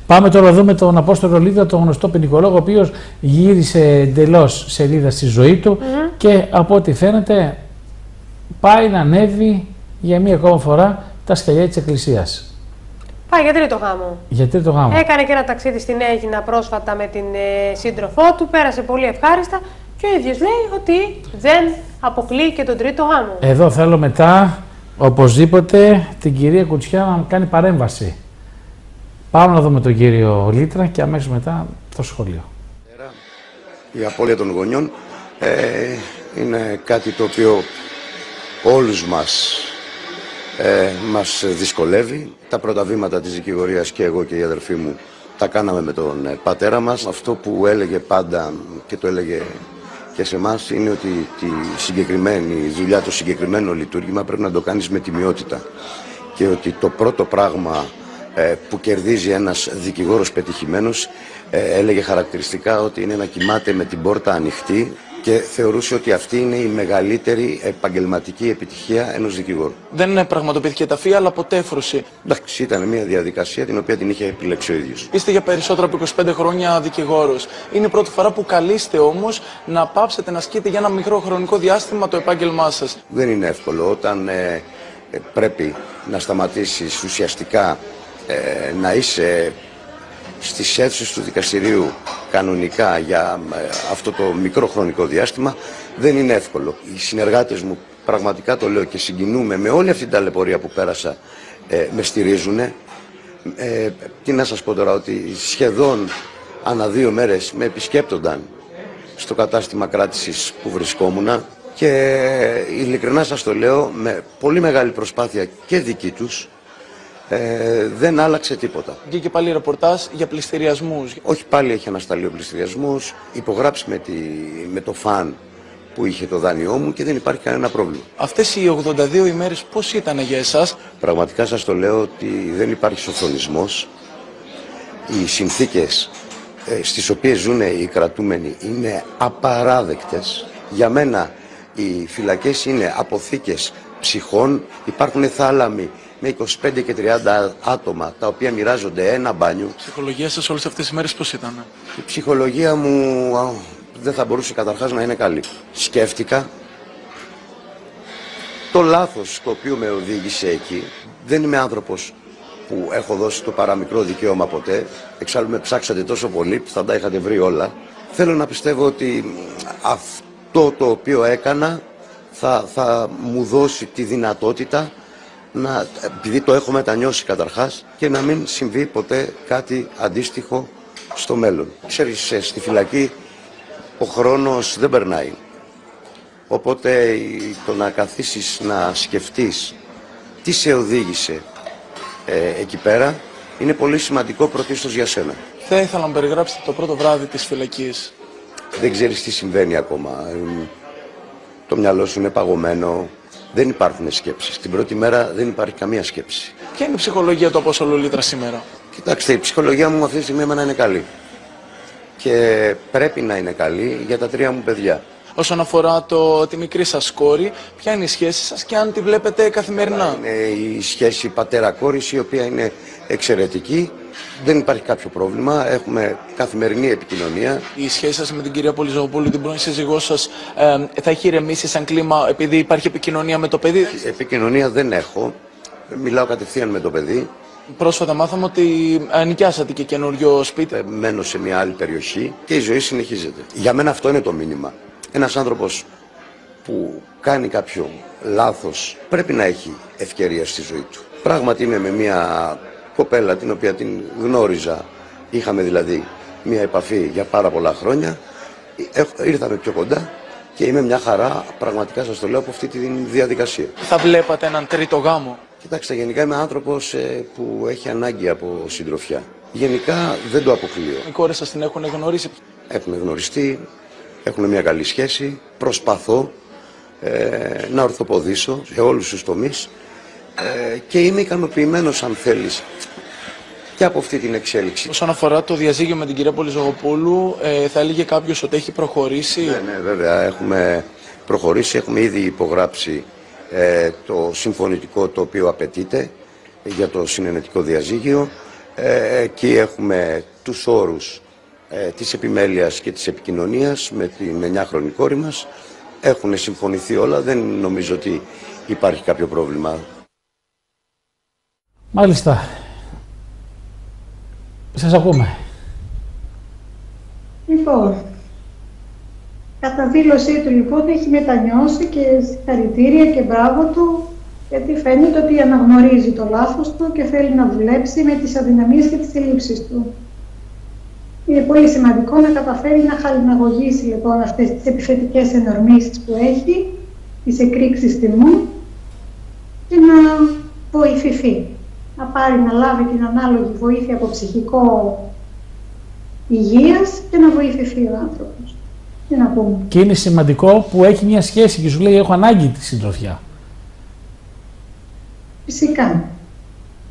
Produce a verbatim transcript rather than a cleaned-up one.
Πάμε τώρα να δούμε τον Απόστολο Λίτρα, τον γνωστό ποινικολόγο, ο οποίος γύρισε εντελώς σελίδα στη ζωή του mm-hmm. και από ό,τι φαίνεται πάει να ανέβει για μία ακόμα φορά τα σκαλιά της Εκκλησίας. Πάει για τρίτο γάμο. Για τρίτο γάμο. Έκανε και ένα ταξίδι στην Αίγινα πρόσφατα με την ε, σύντροφό του, πέρασε πολύ ευχάριστα και ο ίδιος λέει ότι δεν αποκλείει και τον τρίτο γάμο. Εδώ θέλω μετά, οπωσδήποτε, την κυρία Κουτσιά να κάνει παρέμβαση. Πάμε να δούμε τον κύριο Λίτρα και αμέσως μετά το σχολείο. Η απώλεια των γονιών ε, είναι κάτι το οποίο όλους μας, ε, μας δυσκολεύει. Τα πρώτα βήματα της δικηγορίας και εγώ και η αδερφή μου τα κάναμε με τον πατέρα μας. Αυτό που έλεγε πάντα και το έλεγε και σε εμάς είναι ότι τη συγκεκριμένη δουλειά, το συγκεκριμένο λειτουργήμα πρέπει να το κάνεις με τιμιότητα και ότι το πρώτο πράγμα ε, που κερδίζει ένας δικηγόρος πετυχημένος ε, έλεγε χαρακτηριστικά ότι είναι να κοιμάται με την πόρτα ανοιχτή και θεωρούσε ότι αυτή είναι η μεγαλύτερη επαγγελματική επιτυχία ενός δικηγόρου. Δεν πραγματοποιήθηκε ταφή, αλλά αποτέφρωση. Εντάξει, ήταν μια διαδικασία την οποία την είχε επιλέξει ο ίδιος. Είστε για περισσότερο από είκοσι πέντε χρόνια δικηγόρος. Είναι η πρώτη φορά που καλείστε όμως να πάψετε να ασκείτε για ένα μικρό χρονικό διάστημα το επάγγελμά σας. Δεν είναι εύκολο όταν ε, ε, πρέπει να σταματήσεις ουσιαστικά ε, να είσαι στις αίθουσες του δικαστηρίου κανονικά για ε, αυτό το μικρό χρονικό διάστημα. Δεν είναι εύκολο. Οι συνεργάτες μου, πραγματικά το λέω και συγκινούμε με όλη αυτή την ταλαιπωρία που πέρασα, ε, με στηρίζουν. Ε, τι να σας πω τώρα, ότι σχεδόν ανά δύο μέρες με επισκέπτονταν στο κατάστημα κράτησης που βρισκόμουν και ειλικρινά σας το λέω, με πολύ μεγάλη προσπάθεια και δική τους, Ε, δεν άλλαξε τίποτα. Βγήκε πάλι ρεπορτάζ για πληστηριασμούς. Όχι, πάλι έχει ανασταλεί ο πληστηριασμός, υπογράψει με, τη, με το φαν που είχε το δάνειό μου και δεν υπάρχει κανένα πρόβλημα. Αυτές οι ογδόντα δύο ημέρες πώς ήταν για εσάς? Πραγματικά σας το λέω ότι δεν υπάρχει σοφρονισμός. Οι συνθήκες ε, στις οποίες ζουν οι κρατούμενοι είναι απαράδεκτες. Για μένα οι φυλακές είναι αποθήκες ψυχών, υπάρχουν θάλαμοι με είκοσι πέντε και τριάντα άτομα τα οποία μοιράζονται ένα μπάνιο. Η ψυχολογία σας όλες αυτές τις μέρες πώς ήταν? Η ψυχολογία μου α, δεν θα μπορούσε καταρχάς να είναι καλή. Σκέφτηκα το λάθος το οποίο με οδήγησε εκεί. Δεν είμαι άνθρωπος που έχω δώσει το παραμικρό δικαίωμα ποτέ. Εξάλλου με ψάξατε τόσο πολύ που θα τα είχατε βρει όλα. Θέλω να πιστεύω ότι αυτό το οποίο έκανα θα, θα μου δώσει τη δυνατότητα να, επειδή το έχω μετανιώσει καταρχάς, και να μην συμβεί ποτέ κάτι αντίστοιχο στο μέλλον. Ξέρεις, στη φυλακή ο χρόνος δεν περνάει. Οπότε το να καθίσεις να σκεφτείς τι σε οδήγησε ε, εκεί πέρα είναι πολύ σημαντικό πρωτίστως για σένα. Θα ήθελα να περιγράψετε το πρώτο βράδυ της φυλακής. Δεν ξέρεις τι συμβαίνει ακόμα. Το μυαλό σου είναι παγωμένο. Δεν υπάρχουν σκέψεις. Την πρώτη μέρα δεν υπάρχει καμία σκέψη. Ποια είναι η ψυχολογία του Απόστολου Λίτρα σήμερα? Κοιτάξτε, η ψυχολογία μου αυτή τη στιγμή εμένα είναι καλή. Και πρέπει να είναι καλή για τα τρία μου παιδιά. Όσον αφορά το, τη μικρή σας κόρη, ποια είναι η σχέση σας και αν τη βλέπετε καθημερινά? Είναι η σχέση πατέρα-κόρης, η οποία είναι εξαιρετική. Δεν υπάρχει κάποιο πρόβλημα. Έχουμε καθημερινή επικοινωνία. Η σχέση σας με την κυρία Πολυζωγοπούλου, την πρώην σύζυγό σας, ε, θα έχει ηρεμήσει σαν κλίμα επειδή υπάρχει επικοινωνία με το παιδί? Επικοινωνία δεν έχω. Μιλάω κατευθείαν με το παιδί. Πρόσφατα μάθαμε ότι νοικιάσατε και καινούριο σπίτι. Ε, μένω σε μια άλλη περιοχή και η ζωή συνεχίζεται. Για μένα αυτό είναι το μήνυμα. Ένας άνθρωπος που κάνει κάποιο λάθος πρέπει να έχει ευκαιρία στη ζωή του. Πράγματι είμαι με μια κοπέλα την οποία την γνώριζα, είχαμε δηλαδή μια επαφή για πάρα πολλά χρόνια, ήρθαμε πιο κοντά και είμαι μια χαρά, πραγματικά σας το λέω, από αυτή τη διαδικασία. Θα βλέπατε έναν τρίτο γάμο? Κοιτάξτε, γενικά είμαι άνθρωπος ε, που έχει ανάγκη από συντροφιά. Γενικά δεν το αποκλείω. Οι κόρες σας την έχουν γνωρίσει? Έχουν γνωριστεί, έχουν μια καλή σχέση, προσπαθώ ε, να ορθοποδήσω σε όλους τους τομείς ε, και είμαι ικανοποιημένος, αν θέλεις, και από αυτή την εξέλιξη. Όσον αφορά το διαζύγιο με την κυρία Πολυζωγοπούλου, ε, θα έλεγε κάποιος ότι έχει προχωρήσει? Ναι, ναι, βέβαια, έχουμε προχωρήσει, έχουμε ήδη υπογράψει ε, το συμφωνητικό το οποίο απαιτείται για το συνενετικό διαζύγιο. Ε, εκεί έχουμε τους όρους ε, της επιμέλειας και της επικοινωνίας με την εννιάχρονη κόρη μας. Έχουν συμφωνηθεί όλα, δεν νομίζω ότι υπάρχει κάποιο πρόβλημα. Μάλιστα. Σας ακούμε. Λοιπόν, κατά δήλωσή του λοιπόν έχει μετανιώσει και συγχαρητήρια και μπράβο του, γιατί φαίνεται ότι αναγνωρίζει το λάθος του και θέλει να δουλέψει με τις αδυναμίες και τις ελλείψεις του. Είναι πολύ σημαντικό να καταφέρει να χαλιναγωγήσει λοιπόν αυτές τις επιθετικές ενορμήσεις που έχει, τις εκρήξεις τιμού και να βοηθηθεί. Να πάρει να λάβει την ανάλογη βοήθεια από ψυχικό υγείας και να βοηθηθεί ο άνθρωπος. Τι να πούμε. Και είναι σημαντικό που έχει μια σχέση και σου λέει έχω ανάγκη τη συντροφιά. Φυσικά.